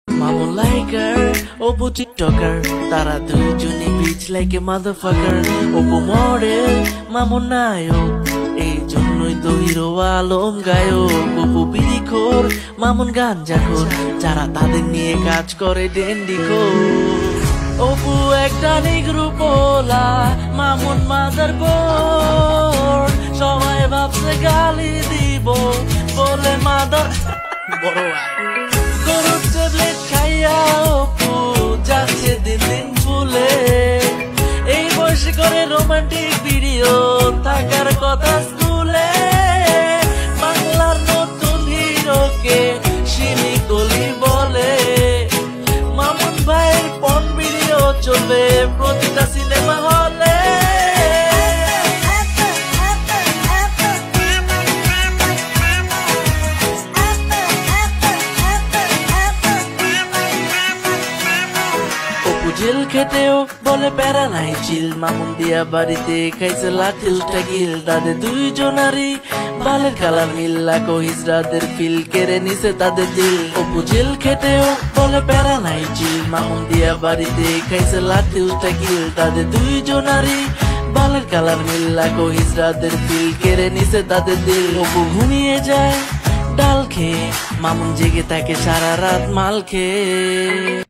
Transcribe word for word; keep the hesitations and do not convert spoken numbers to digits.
Mamun liker Apu TikToker, তারা দুইজনই bitch like a motherfucker. Apu model, Mamun নায়ক, এই জন্যই তো হিরো আলম গায়ক। অপু বিড়িখোর, মামুন গাঞ্জাখোর, যারা তাদের নিয়ে কাজ করে ডেন্ডিখোর। অপু একটা নিগ্রু পোলা, মামুন মাদারবোর্ড, সবাই ভাবছে গালি দিব বলে মাদার বড় গরুর ট্যাবলেট খাইয়া অপু যাচ্ছে দিন দিন ভুলে। এই বয়সে করে রোমান্টিক ভিডিও থাকার কথা স্কুলে। বাংলার নতুন হিরোকে সিমি কলি বলে। মামুন ভাইয়ের পন ভিডিও চলবে প্রতিটা সিনেমা হলে। জেল খেটেও বলে প্যারা নাই চিল। মামুন দিয়া বাড়িতে খাইছে লাঠিল টাকিল। তাদের দুইজনারই বালের কালার মিল, লাখো হিজড়াদের ফিল কেড়ে নিছে তাদের দিল। অপু জেল খেটেও বলে প্যারা নাই চিল। মামুন দিয়া বাড়িতে খাইছে লাঠিল টাকিল। তাদের দুইজনারই বালের কালার মিল, লাখো হিজড়াদের ফিল কেড়ে নিছে তাদের দিল। অপু ঘুমিয়ে যায় ডাল খেয়ে, মামুন জেগে থাকে সারা রাত মাল খেয়ে।